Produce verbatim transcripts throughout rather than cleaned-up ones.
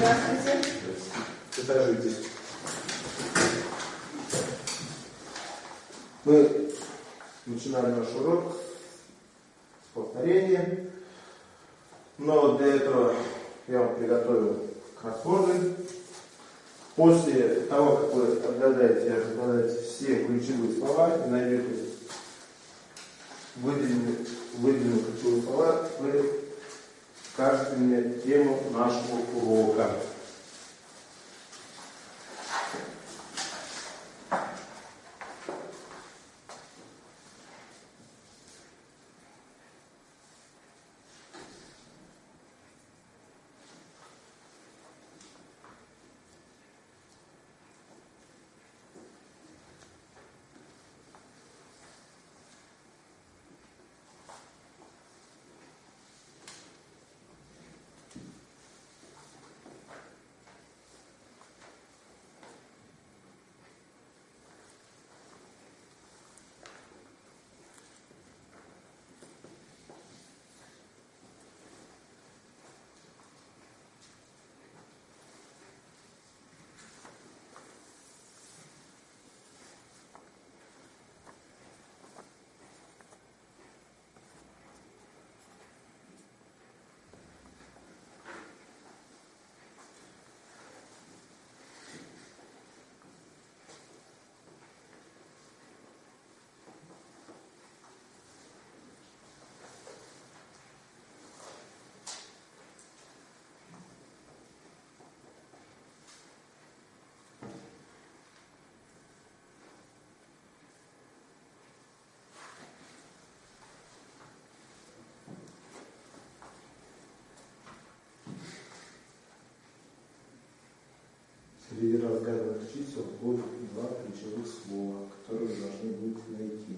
Здравствуйте. Сажитесь. Мы начинаем наш урок с повторения, но для этого я вам приготовил кроссворды. После того, как вы отгадаете, отгадаете все ключевые слова и найдете выделенные, выделенные ключевые слова, вы скажете мне тему нашего урока. Среди разгаданных чисел будут два ключевых слова, которые вы должны будете найти.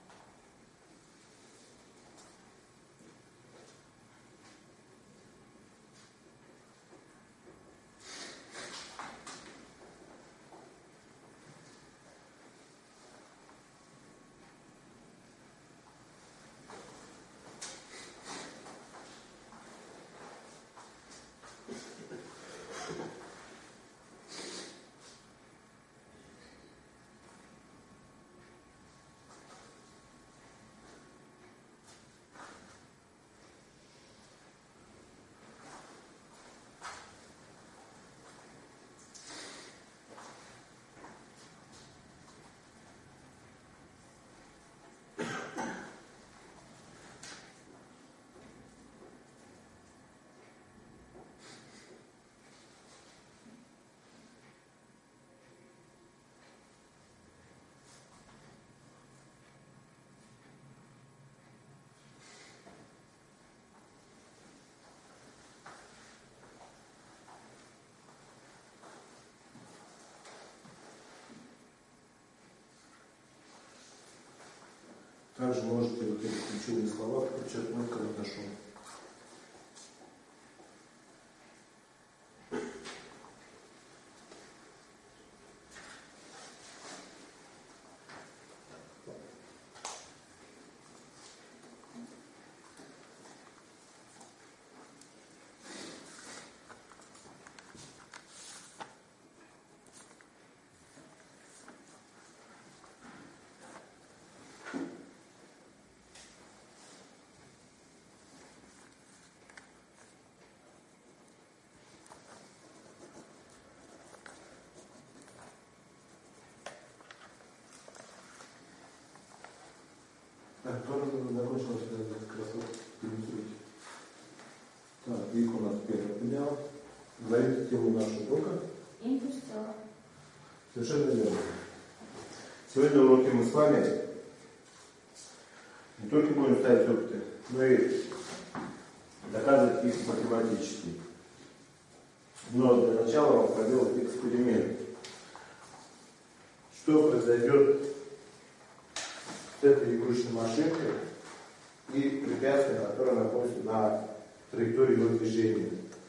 Также можете вот эти ключевые слова подчеркнуть карандашом. Так, тоже закончилось как раз вот иллюстрируйте. Так, их у нас первый поднял. Назовите тему нашего урока. Импостер. Совершенно верно. Сегодня в уроке мы с вами не только будем ставить опыты, но и доказывать их математически. Но для начала вам проделать эксперимент. Что произойдет с этой игрушечной машинкой и препятствием, которое находится на траектории его движения?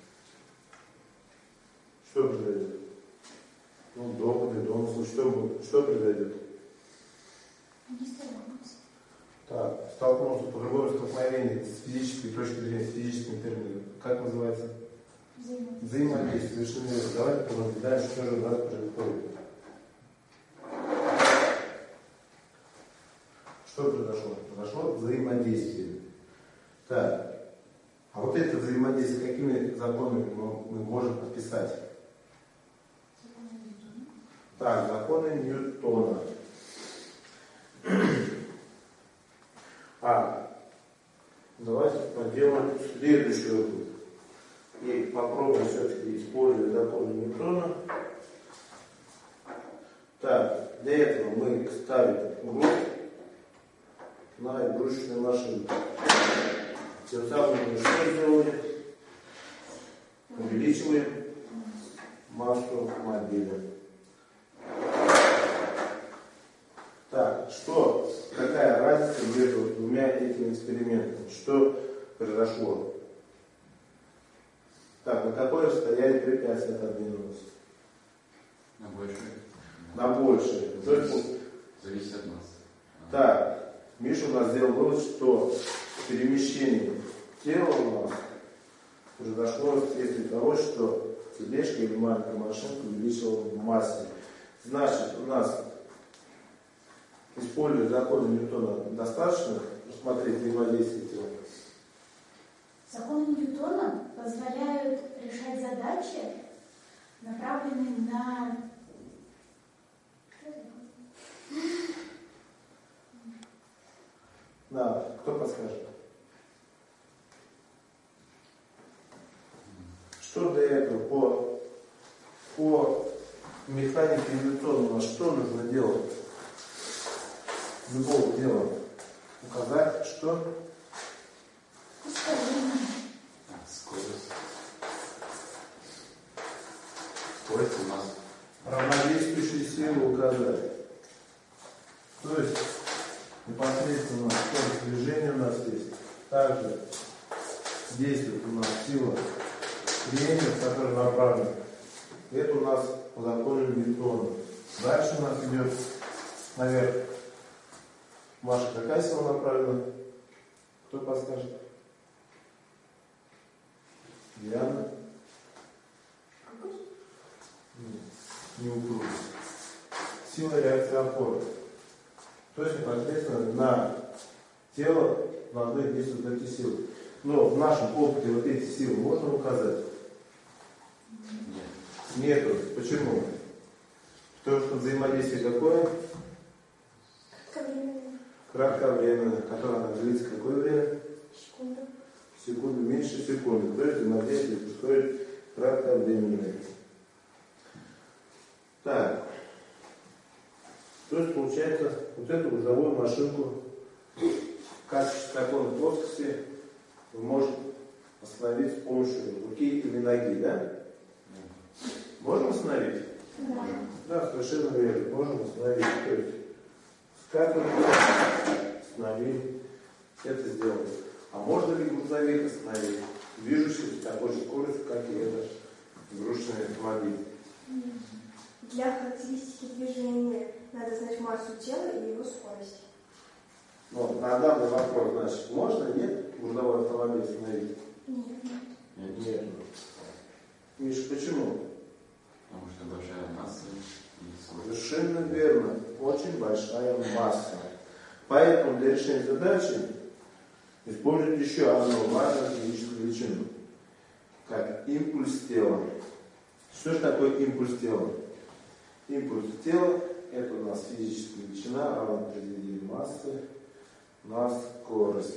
Что произойдет? Ну, доводы, домыслы, что, что произойдет? Не столкнулся. Так, столкнулся по-другому столкновение с физической точки зрения, с физическим термином. Как называется? Взаимодействие. взаимодействие. Совершенно верно. Давайте понаблюдаем, что же у нас происходит. Что произошло? Произошло взаимодействие. Так. А вот это взаимодействие какими законами мы можем описать? Так, законы Ньютона. А, давайте поделаем следующий опыт. И попробуем все-таки использовать законы Ньютона. Так, для этого мы ставим груз на игрушечную машину. Тем самым мы что сделали? Увеличиваем массу мобиля. Так, что, какая разница между двумя этими экспериментами? Что произошло? Так, на какое расстояние препятствие отодвинулось? На большее. На большее. Зависит, зависит от нас. Так, Миша у нас сделал вывод, что перемещение тела у нас произошло вследствие того, что тележка или маленькая машинка увеличила в массе. Значит, у нас, используя законы Ньютона, достаточно рассмотреть взаимодействие тела? Законы Ньютона позволяют решать задачи, направленные на... Да, кто подскажет? Что для этого по, по механике Ньютона, что нужно делать? Любого дела указать, что? Скорость. Скорость у нас. Равнодействующие силы указать. То есть непосредственно скорость движения у нас есть. Также действует у нас сила трения, которая направлена. Это у нас по закону Ньютона. Дальше у нас идет наверх. Маша, какая сила направлена? Кто подскажет? Диана? Не упрямость. Сила реакции опоры. То есть непосредственно на тело должны действовать эти силы. Но в нашем опыте вот эти силы можно указать? Нет. Нету. Почему? Потому что взаимодействие какое? Кратковременное, которое длится какое время? Секунду. Секунду, меньше секунды. То есть взаимодействие происходит кратковременное. Так. То есть получается, вот эту узловую машинку в качестве такой плоскости вы можете остановить с помощью руки или ноги, да? Можем остановить? Да. Да, совершенно верно. Можем остановить. То есть скатываем, остановили, это сделали. А можно ли грузовик остановить, движущийся с такой же скоростью, как и этот игрушечный автомобиль? Для характеристики движения надо знать массу тела и его скорость. Ну, на данный вопрос, значит, можно, нет, грузовой автомобиль остановить? Нет. Нет. Нет. Миша, почему? Потому что большая масса и скорость. Совершенно верно. Очень большая масса. Поэтому для решения задачи используют еще одну важную физическую величину, как импульс тела. Что же такое импульс тела? Импульс тела – это у нас физическая величина, равная произведению массы на скорость.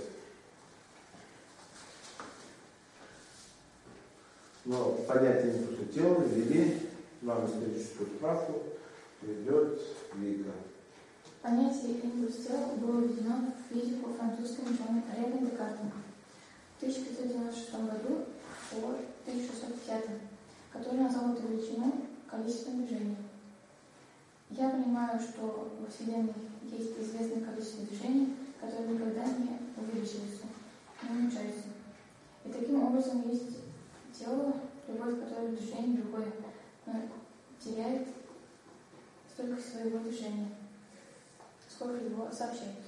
Но понятие импульса тела ввели нам историческую справку, ведет Вика. Понятие импульс тела было введено в физику французским ученым Рене Декартом в тысяча пятьсот девяносто шестом году по тысяча шестьсот пятом, который назвал эту величину количеством движений. Я понимаю, что во Вселенной есть известное количество движений, которые никогда не увеличиваются, не уменьшаются. И таким образом есть тело, любое которое движение, другое теряет столько своего движения, сколько его сообщает.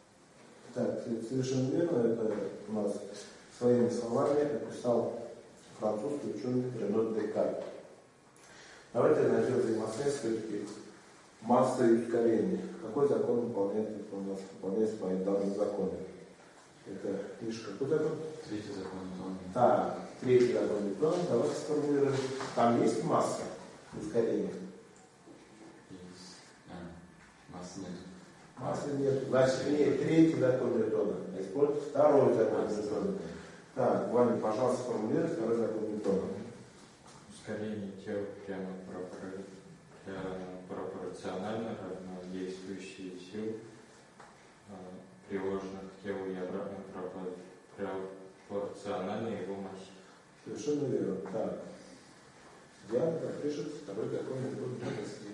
Так, совершенно верно, это у нас своими словами описал французский ученый Рене Декарт. Давайте найдем взаимосвязь все-таки массы и ускорения. Какой закон выполняется у нас? Выполняется по данному закону. Это, видишь, какой закон? Третий закон Ньютона. Так, третий закон Ньютона. Давайте сформулируем. Там есть масса ускорения? Есть. А, массы нет. Массы нет. Значит, не третий закон Ньютона, а используется второй закон Ньютона. Так, Ваня, пожалуйста, сформулируй второй закон Ньютона. Ускорение тел прямо пропор- пропорционально равнодействующие сил, приложенных к телу и обратно пропорционально его массе. Совершенно верно. Так. Диана пропишет второй закон Ньютона.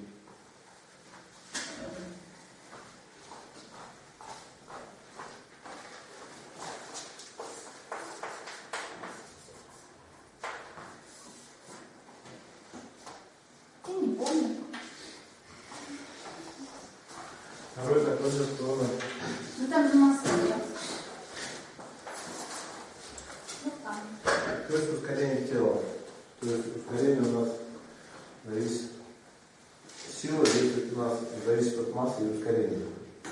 Я не помню. Второй закон Ньютона. Ну там же масса нет. Ну там. То есть ускорение тела. То есть ускорение у нас зависит. Сила действует у нас зависит от массы и ускорения.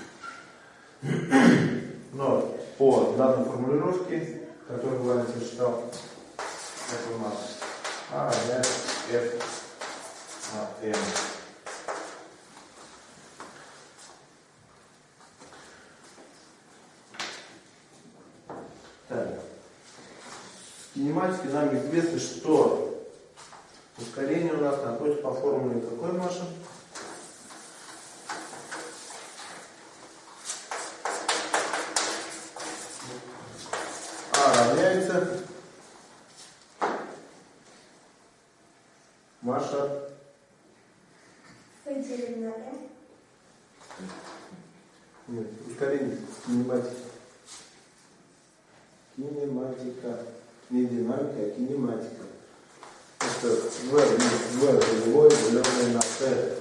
Но по данной формулировке, которую Ваня прочитал, это у нас А равняется F на M. Так. В кинематике нам известно, что ускорение у нас находится по формуле какой, Маша? А равняется Маша Поделим на m. нет, ускорение кинематики. Кинематика. Не динамика, а кинематика. Это В, В, нулевое, деленное на Т.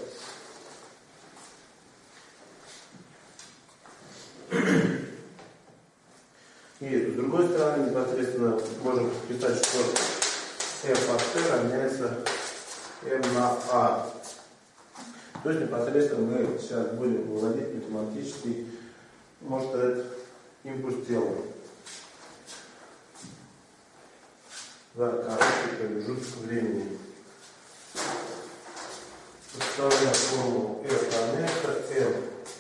И с другой стороны, непосредственно можем писать, что F от T равняется M на A. То есть непосредственно мы сейчас будем выводить математический, можно сказать, импульс тела за короткий промежуток времени. Подставляем формулу F равняется M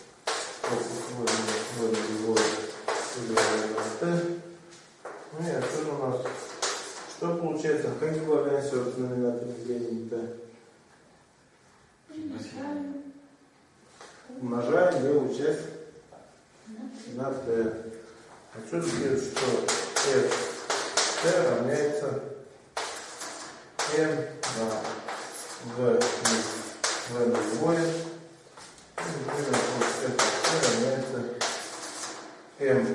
ну и отсюда у нас что получается? Как добавляем все в знаменатель времени-то? Умножаем левую часть на t. Отсюда следует, что f t равняется m на v v нулевое. И f t равняется m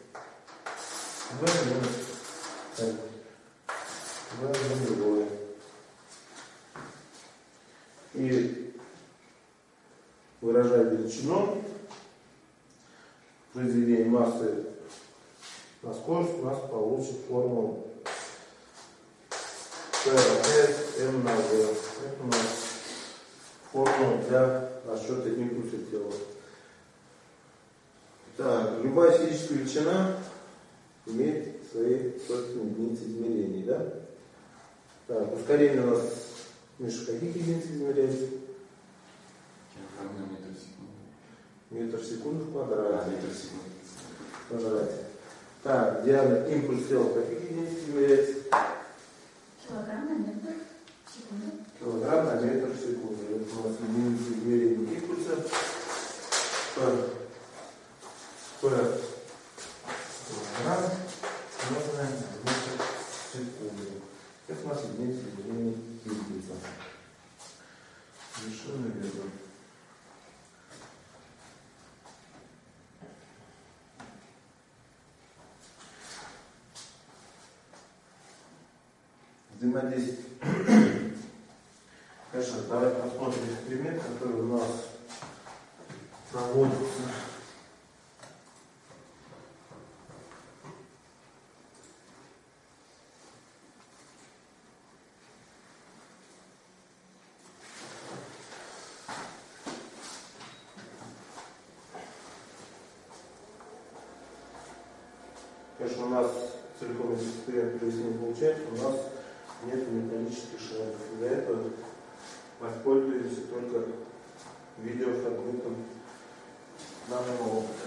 v минус n. v нулевое. И выражая величину произведения массы на скорость, у нас получит формулу P равняется m на v. Это у нас формула для расчета импульса тела. Так, любая физическая величина имеет свои собственные единицы измерений, да? Так, ускорение у нас, Миша, в каких единиц измеряется? Килограмм на метр в секунду. Метр в секунду в квадрате. А, метр в секунду. В квадрате. Так, диаметр импульс тела в каких единиц измеряется? Килограмм на метр в секунду. Килограмм на метр в секунду. Это у нас единица измерения импульса. P. P. Килограмм умноженное на метр в секунду. Это у нас единица измерения импульса. Совершенно верно. Взаимодействие. Конечно, давайте посмотрим эксперимент, который у нас проводится. Конечно, у нас целиком эксперимент провести не получается, у нас нет металлических шаров. Для этого воспользуемся только видеофрагментом данного опыта.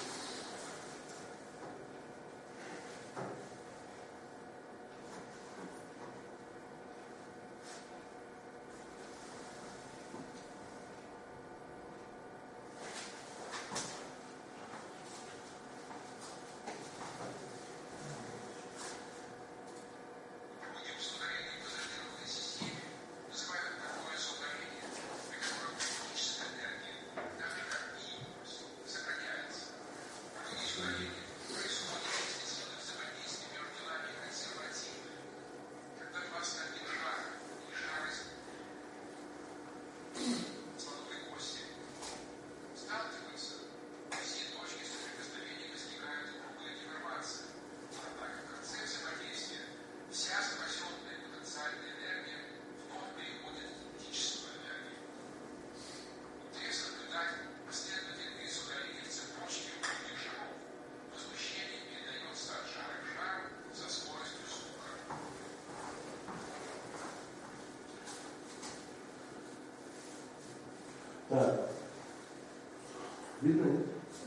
Так. Видно?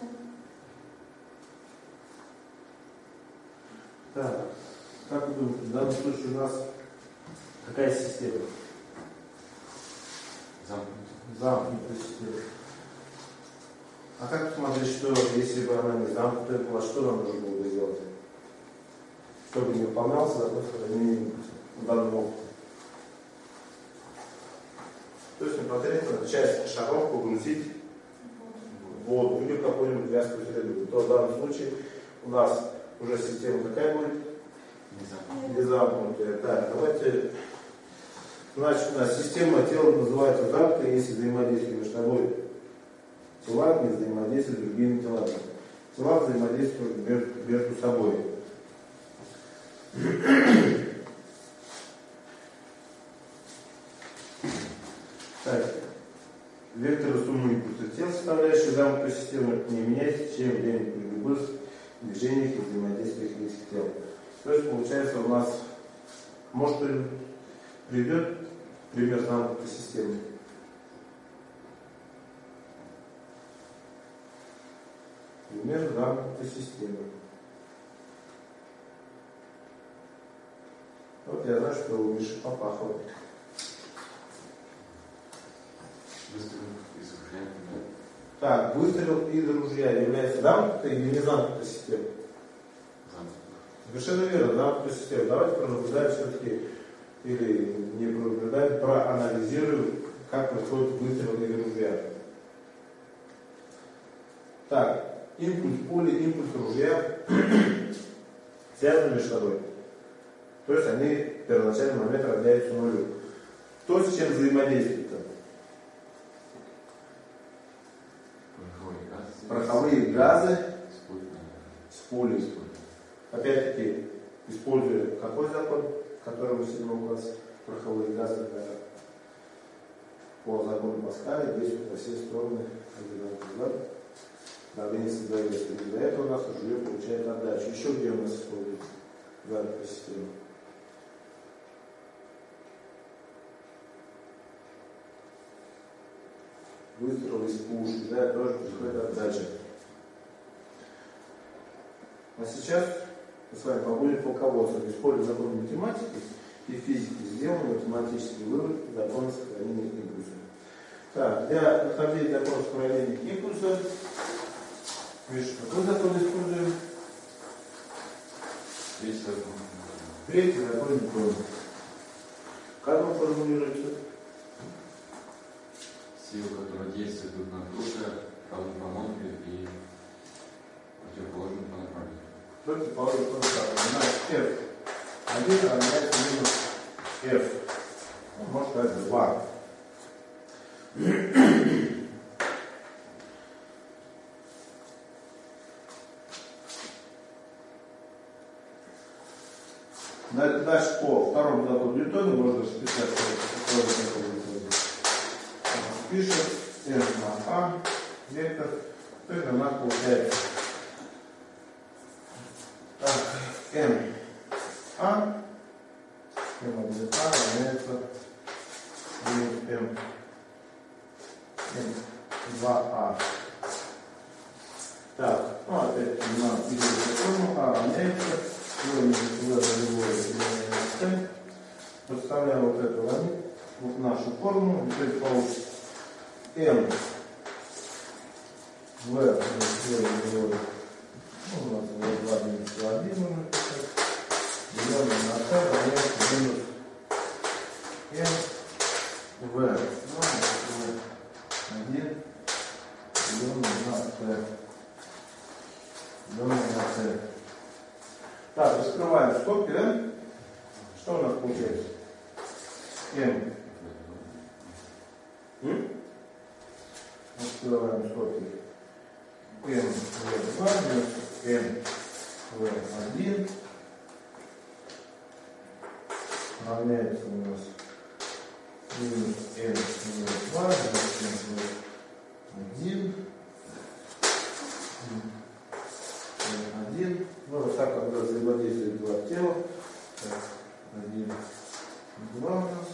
Так. Как вы думаете, в данном случае у нас какая система? Замкнутая. Замкнутая система. А как посмотреть, что если бы она не замкнутая была, что нам нужно было бы сделать? Чтобы не выполнялся закон сохранения данного опыта. То есть непосредственно часть шаров погрузить в воду или в какую-нибудь вязкую среду. То в данном случае у нас уже система какая будет? Незамкнутая. Так, давайте. Значит, у нас система тела называется замкнутой, если взаимодействие между собой тела не взаимодействуют с другими телами. Тела взаимодействуют между, между собой. Так, векторы суммы импульса тел, составляющие замкнутую систему, не меняются в течение времени при любых движениях и взаимодействиях этих тел. То есть, получается, у нас, может, придет пример замкнутой системы. Пример замкнутой системы. Вот я знаю, что у Миши попахивает. Выстрел из ружья. Так, выстрел из ружья является замкнутой или не замкнутой системой? Замкнутая. Совершенно верно, замкнутая система. Давайте пронаблюдаем все-таки, или не пронаблюдаем, проанализируем, как происходит выстрел из ружья. Так, импульс пули, импульс ружья связаны между собой. То есть они в первоначальный момент равняются нулю. Кто с чем взаимодействует? Пороховые газы с пулей. Опять-таки, используя какой закон, который мы в седьмом классе, пороховые газы по закону Паскаля действуют во все стороны одинаково. Давление создается. Из-за этого у нас ружье получает отдачу. Еще где у нас используется замкнутая система? Выстрел из пушки, да, тоже происходит отдача. А сейчас мы с вами побудем полководцем. Используя законы математики и физики, сделаем математический вывод закона сохранения импульса. Так, для нахождения закона сохранения импульса, видишь, какой закон используем? Третий закон. Третий закон Ньютона. Как он формулируется? Силы, которые действуют друг на друга, равны по модулю и противоположны по направлению. Противоположны по направлению. Значит, F один равняется минус F. Можно сказать два. Дальше по второму закону Ньютона можно расписать второй закон Ньютона. Пишет F на А, вектор, то есть у нас получается. Так. М А, М один А равняется минус М, М два А. Так, ну опять на видео форму А равняется В минус В нулевое деление на С. Подставляем вот эту равнину, вот нашу формулу, теперь получится М В минус В нулевое. Ну, у нас вот два минус один можно писать. Деленное на С равняется минус М В. Ну, один деленное на С. Деленное на С. Так, раскрываем скобки, да? Что у нас получается? М. М? Раскрываем скобки. М В два минус М В один равняется у нас минус М В два минус М В один М один. Ну вот так, когда взаимодействуют два тела. Так, один, два у нас.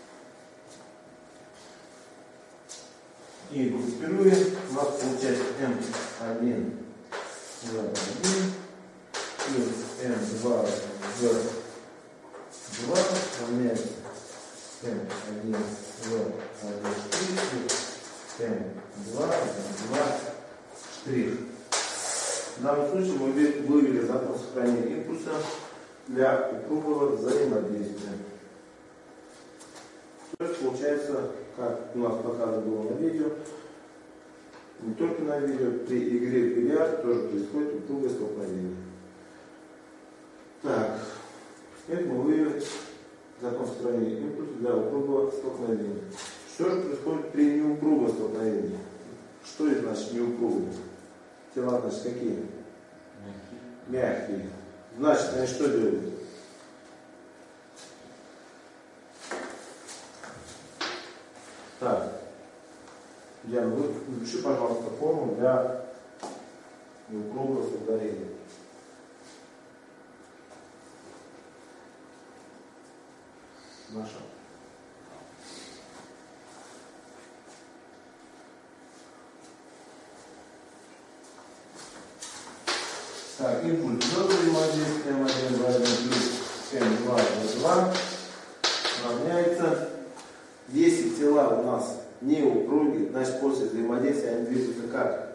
И группируем, у нас получается М один В один плюс М два В два равняется М один В один плюс М два В два штрих. В данном случае мы вывели закон сохранения импульса для упругого взаимодействия. То есть получается, как у нас показано было на видео, не только на видео, при игре в бильярд тоже происходит упругое столкновение. Так, теперь мы вывели закон сохранения импульса для упругого столкновения. Что же происходит при неупругом столкновении? Что это значит неупругое? Тела, значит, какие? Мягкие. Мягкие. Значит, они что делают? Так. Диана, вы напиши, пожалуйста, формулу для неупругого столкновения. Наша. Так, импульс до взаимодействия М один В один плюс М два В два равняется, если тела у нас не упругие, значит после взаимодействия они движутся как?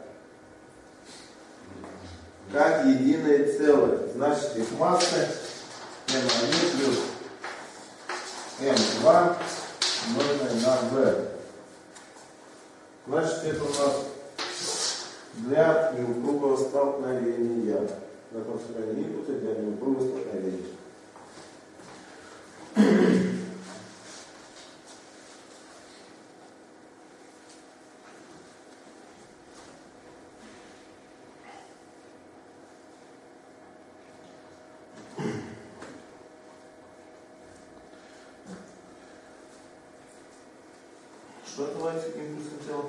Как единое целое. Значит их массы М один плюс М два умноженное на В. Значит это у нас для неупругого столкновения. Закон сохранения импульса для неупругого столкновения. Что называется импульсом тела?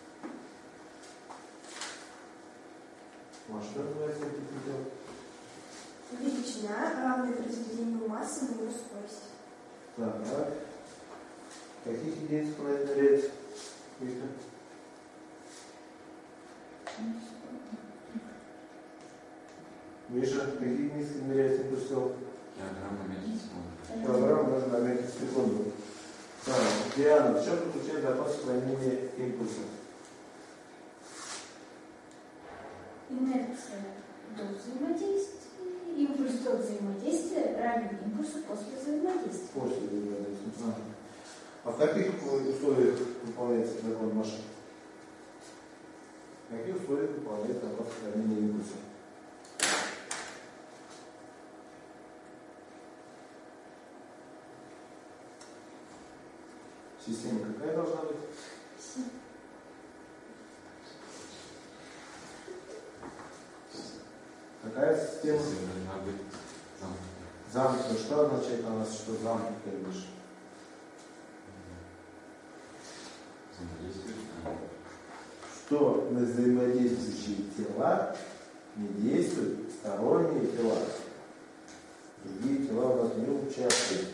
А что называется импульсом тела? Величина, равная произведению массы на его скорость. Так, а каких единиц она измеряется? Миша, какие единицы измеряется импульс тела? Килограмм на метр в секунду. Килограмм умножить на метр в секунду. Так, Диана, в чем заключается закон сохранения импульса? Инерция до взаимодействия, импульс до взаимодействия равен импульсу после взаимодействия. После взаимодействия. А. а в каких условиях выполняется закон Маши? В каких условиях выполняется закон сохранения импульса? Система какая должна быть? Какая система? Должна быть замкнутая. Замкнутая. Что означает у нас, что замкнутая выше? Взаимодействует. Что на взаимодействующие тела не действуют сторонние тела. Другие тела у нас не участвуют.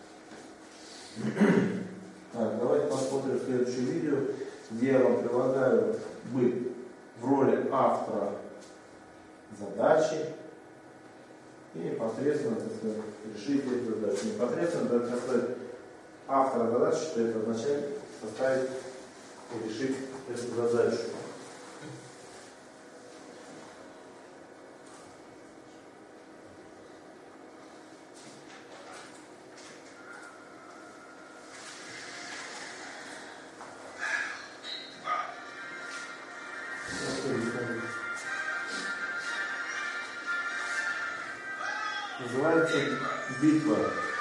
Так, давайте посмотрим следующее видео, где я вам предлагаю быть в роли автора задачи и непосредственно, так сказать, решить эту задачу. Непосредственно, так сказать, автора задачи, что это означает составить и решить эту задачу. Называется битва.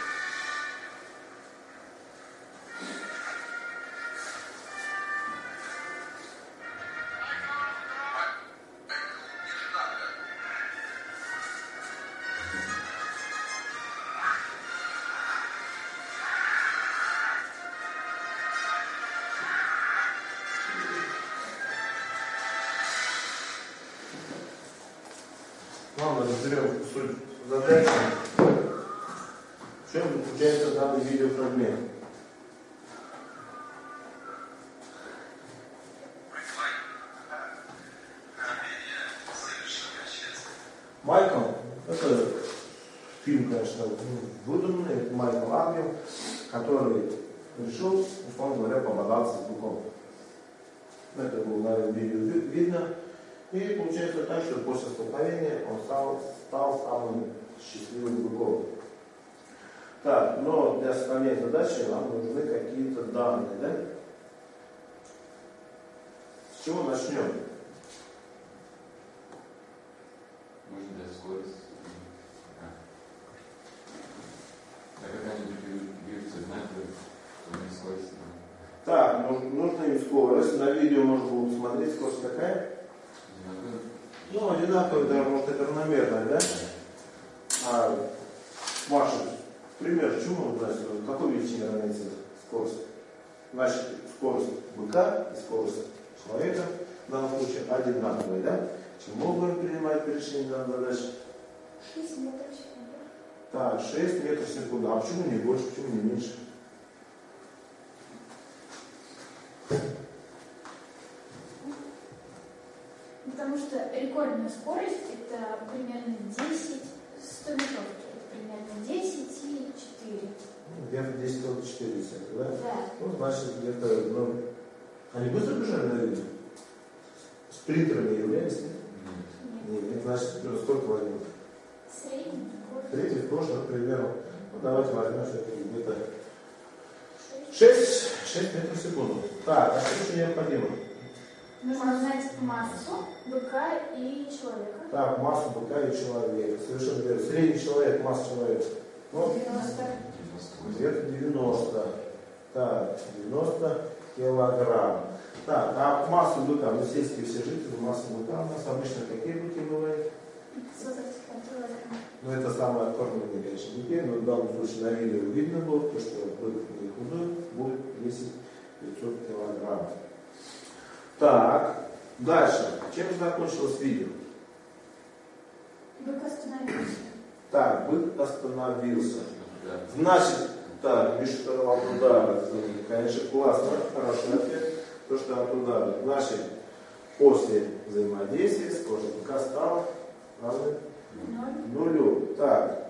Ладно, разберем суть задачи. В чем заключается данный видеофрагмент? Майкл, это фильм, конечно, выдуманный, это Майкл Ангел, который решил, условно говоря, пободаться с быком. Это было на видео видно. И получается так, что после столкновения он стал, стал самым счастливым быком. Так, но для составления задачи нам нужны какие-то данные, да? С чего начнем? Можно для скорости. А. Так как они двигаются одинаково, то не скорость. Так, нужно им скорость. На видео можно было посмотреть, скорость какая? Ну, одинаковая, да, может, это равномерная, да? А Маша, пример, чему мы знаем, какой величине равняется скорость? Значит, скорость быка и скорость человека в данном случае одинаковые, да? Чему мы будем принимать решение данной задачи? шесть метров в секунду. Так, шесть метров в секунду. А почему не больше, почему не меньше? Потому что рекордная скорость это примерно десять, сто метров, это примерно десять и четыре. Ну, где-то десять целых четыре десятых, да? Да. Ну, значит, где-то, ну, они быстро бежали на видео? Спринтерами являлись, нет? Нет. Нет, значит, ну, сколько возьмут? Средний. Средний в прошлом, к примеру, ну, давайте возьмем все-таки где-то шесть. шесть метров в секунду. Так, а что еще необходимо? Нужно узнать массу быка и человека. Так, массу быка и человека. Совершенно верно. Средний человек, масса человека. Ну, девяносто. где-то девяносто. Так, девяносто килограмм. Так, а массу быка, ну, сельские все жители, масса быка у нас обычно какие быки бывают? Ну, это самые откормленные, конечно, быки, но в данном случае на видео видно было, то, что бык не худой будет весить пятьсот килограмм. Так, дальше. Чем закончилось видео? Бык остановился. Так, бык остановился. Значит, так, Миша сказал от удара. Конечно, классно, хороший ответ. То, что от удара. Значит, после взаимодействия скорость быка стала равной нулю. Так.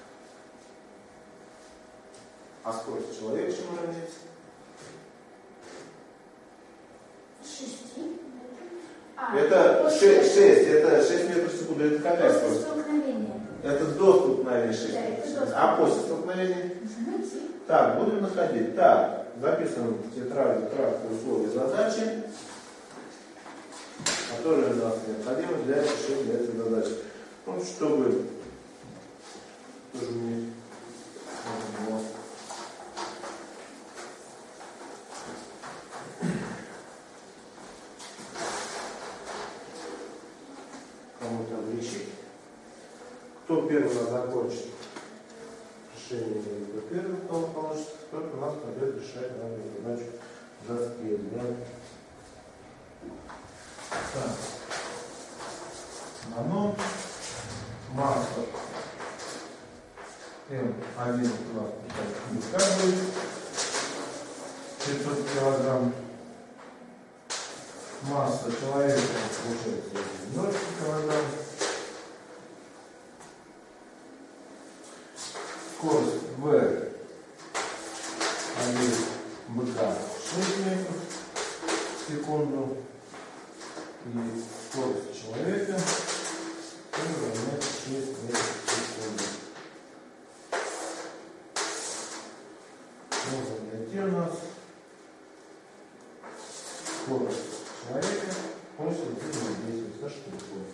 А скорость человека чему равняется? Шести. А, Это шесть, шесть, это шесть метров в секунду. Это какая после скорость? столкновения. Это до столкновения шесть Да, это метров в до секунду. А после столкновения? Нужно найти. Так, будем находить. Так, записываем в тетради краткие условия задачи, которые у нас необходимы для решения этой задачи. Ну, чтобы тоже мне кому-то облегчить. Кто первый нас закончит решение, кто первый получит, только нас пойдет решать данную задачу за спиной. Так. Нано, масса один у нас мука будет пятьсот килограмм. Масса человека получается девяносто килограмм. Скорость В один быка шесть метров в секунду. И скорость человека равняется шесть метров в секунду. Можно найти у нас скорость человека после взаимодействия со штукой.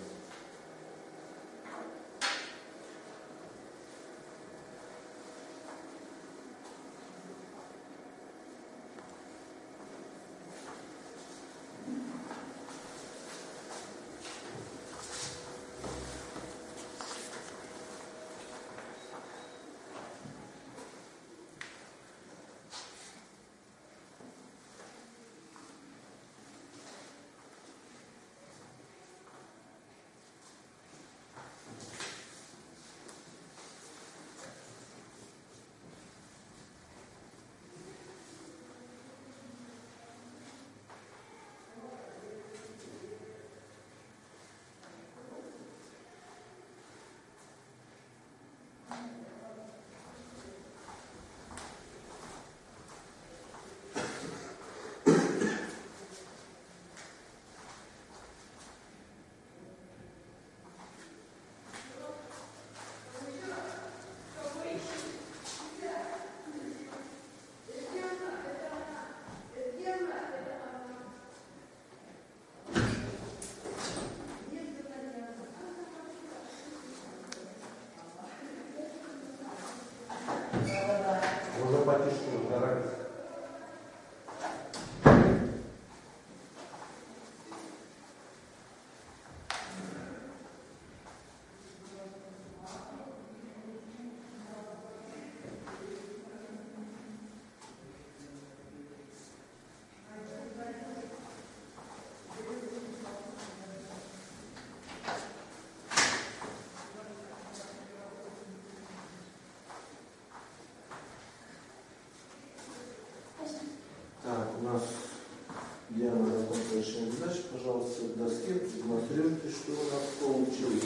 Диана закончила решение задачи, пожалуйста, к доске, демонстрируйте, что у нас получилось.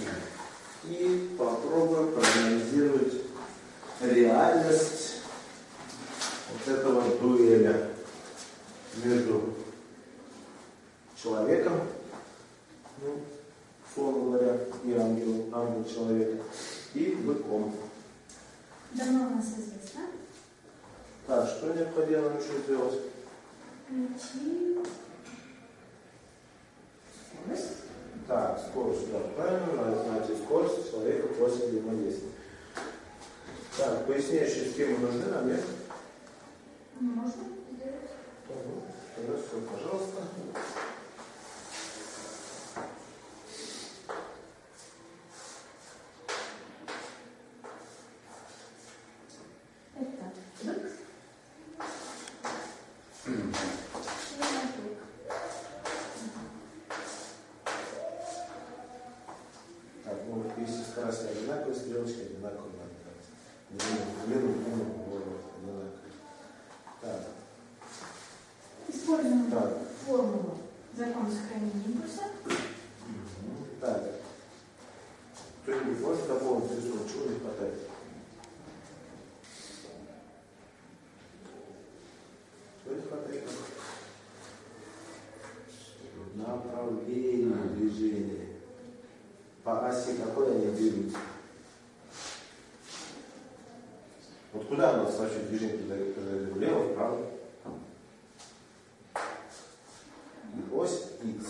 И попробуем проанализировать реальность вот этого дуэля между человеком, ну, условно говоря, и ангелом, ангел-человек, и быком. Давно у нас известно. Так, что необходимо нам еще сделать? Найти скорость. Так, скорость, да, правильно, надо найти скорость человека после взаимодействия. Так, поясняющие схемы нужны нам, нет? Можно сделать. Тогда все, пожалуйста. Это бык. Так, ну, если скорость одинаковая, стрелочка одинаковая, надо брать. Длину, длину, длину, одинаковая. Так. Используем Так. формулу закона сохранения импульса. Так. Кто-нибудь может дополнить рисунок? Чего не хватает? Чего не хватает? Направление движения. По оси какой они двигаются? Вот куда у нас вообще движение произойдет? Влево, вправо? И ось X.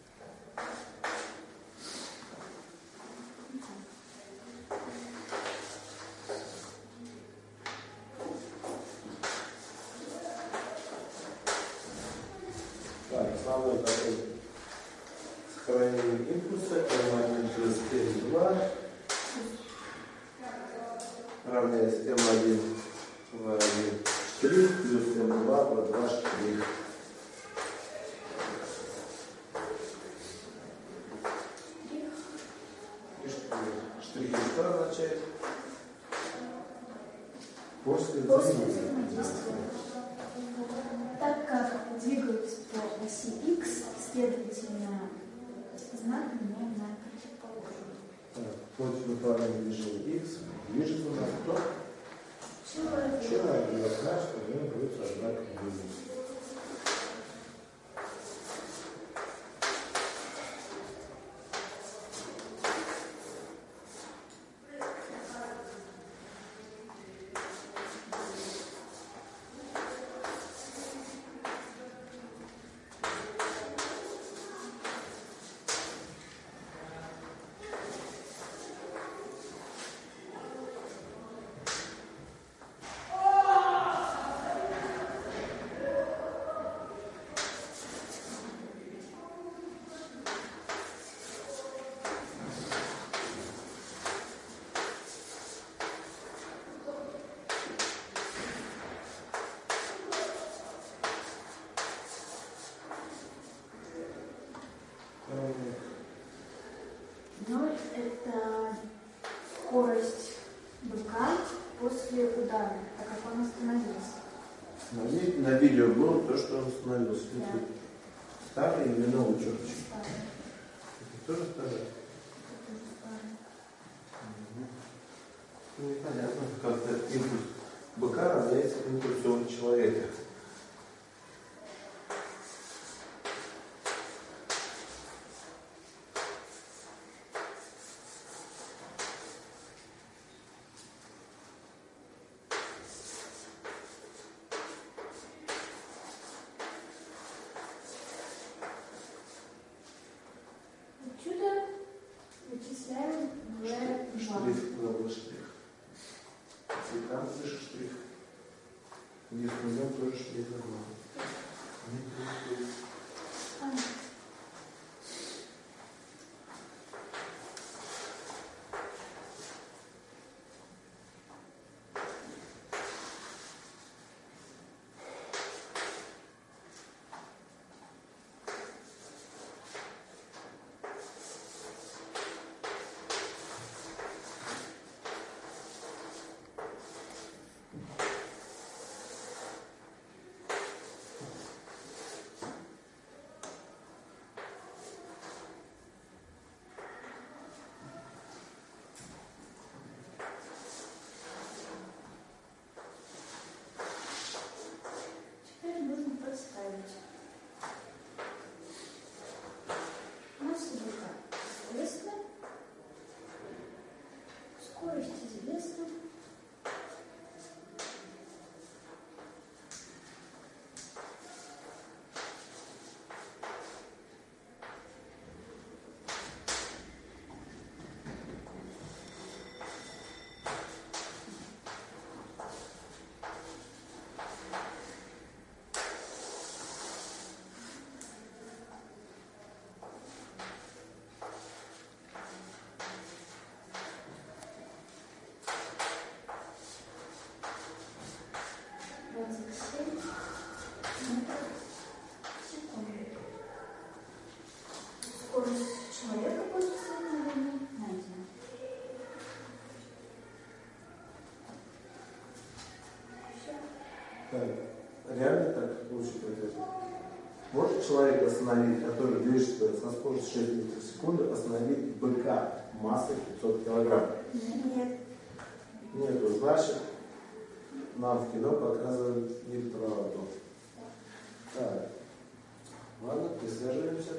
Так, основной такой сохранение импульса, М один плюс М два равняется М один В один штрих плюс М два В два штрих. Штрихи что означает? после После взаимодействия. взаимодействия. Так как двигаются по оси X, следовательно, знак меняем на противоположный. Так, против направления движения X движется у нас кто? Человек. Человек, значит, у него будет знак минус. Ноль – это скорость быка после удара, так как он остановился. На, ви- на видео было то, что он остановился. Да. Это старый или новый черточек? Старый. Это тоже старый? Это тоже старый. Ну, непонятно, как-то импульс быка равняется импульсу человека. Отсюда вычисляем вэ два. Штрих, куда был штрих? И там слышишь штрих. Здесь у него тоже штрих на два. А, Теперь нужно подставить. Масса быка известна. Скорость известна. двадцать семь метров в секунду. Скорость человека после столкновения найдена. Все. Так, реально так получить ответ? Может человек остановить, который движется со скоростью шесть метров в секунду, остановить быка массой пятьсот килограмм? Нет. Нет, значит, нам в кино показывают неправду. Так, ладно, присаживаемся.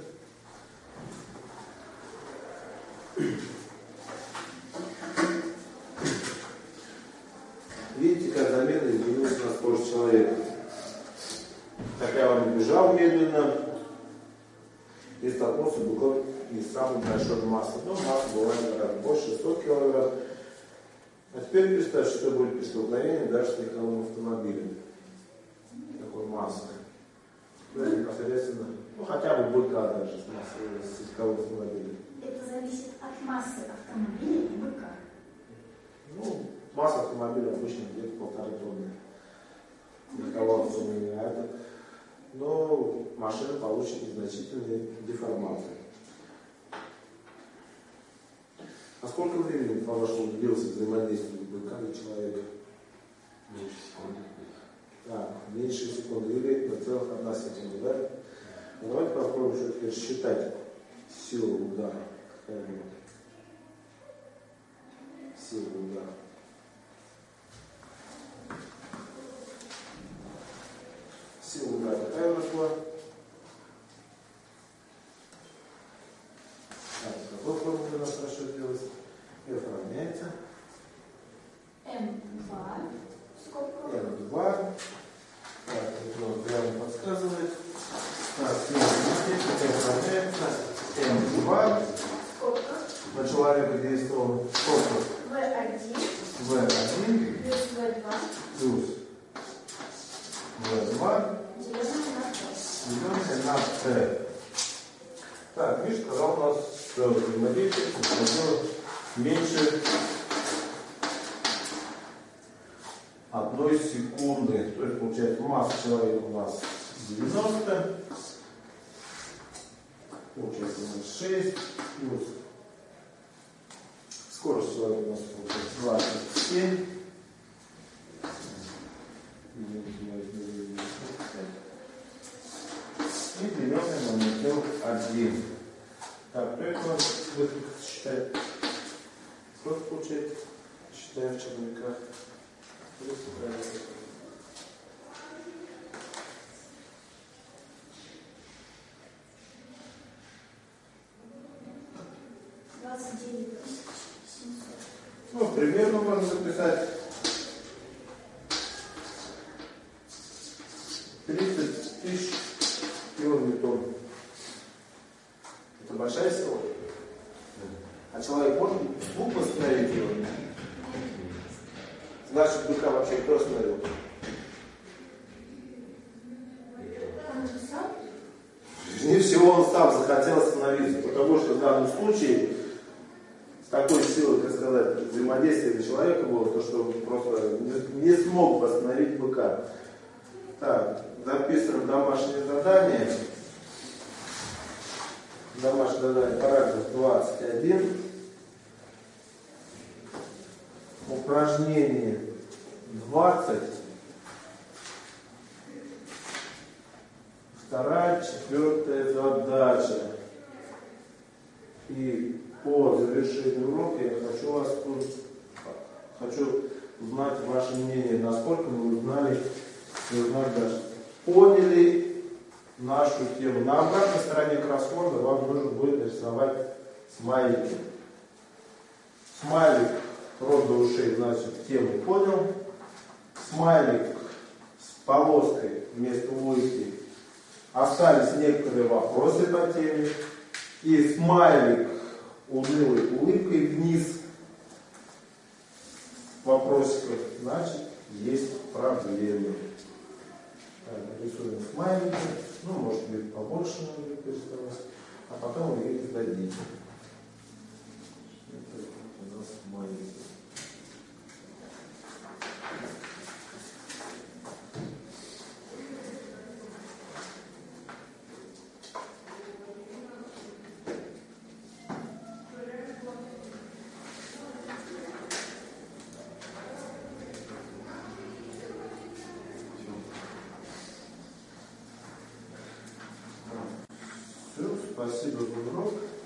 Видите, как заметно изменилась на скорость человека. Хотя он бежал медленно и столкнулся буквально не с самой большой массой. Но масса бывает гораздо больше, сто килограмм. А теперь представь, что будет при столкновении даже с легковым автомобилем. Такой массой. То есть непосредственно, ну хотя бы быка даже с массой, с легковым автомобилем. Это зависит от массы автомобиля и быка. Ну, масса автомобиля обычно где-то полторы тонны. Легкового автомобиля. А это, но машина получит незначительные деформации. А сколько времени, по-вашему, длился взаимодействие быка и человека? Меньше секунды. Так, меньше секунды или ноль целых одна секунда, да? Давайте попробуем все-таки рассчитать силу удара. Какая будет? Сила удара. Сила удара какая у нас была? Так, какой формулы у нас хорошо сделать? F равняется эм два. Сколько? эм два. Так, это вот прямо подсказывает. Так, здесь F равняется эм два. Сколько? На человека действовал сколько? В один вэ один плюс В два плюс вэ два Деленное на пять. деленное на Т. Так, видишь, когда у нас все взаимодействие происходило меньше одной секунды. То есть, получается, масса человека у нас девяносто. Получается, у нас шесть плюс скорость человека у нас получается двадцать семь. И деленное на ноль целых один. Так, кто это у нас быстро считает? Сколько получается? Считаем в черновиках. двадцать девять тысяч семьсот. Ну, примерно можно записать тридцать тысяч килоньютон. Это большая сила? А человек может звук восстановить его? Значит, быка вообще кто остановил? Он же сам? Прежде всего он сам захотел остановиться, потому что в данном случае с такой силой, так сказать, взаимодействие для человека было, то, что он просто не, не смог восстановить быка. Так, записываем домашнее задание. Домашнее задание, параграф двадцать один. Упражнение двадцать. Вторая, четвертая задача. И по завершению урока я хочу вас хочу узнать ваше мнение, насколько вы узнали и узнали дальше. Поняли нашу тему. На обратной стороне кроссворда вам нужно будет нарисовать смайлики. Смайлик рот до ушей, значит, тему понял. Смайлик с полоской вместо улыбки. Остались некоторые вопросы по теме. И смайлик унылой улыбкой вниз вопросиков, значит, есть проблемы. Так, рисуем смайлики. Ну, может быть, побольше надо будет рисовать. А потом вы их сдадите. Это у нас смайлики. Спасибо за урок.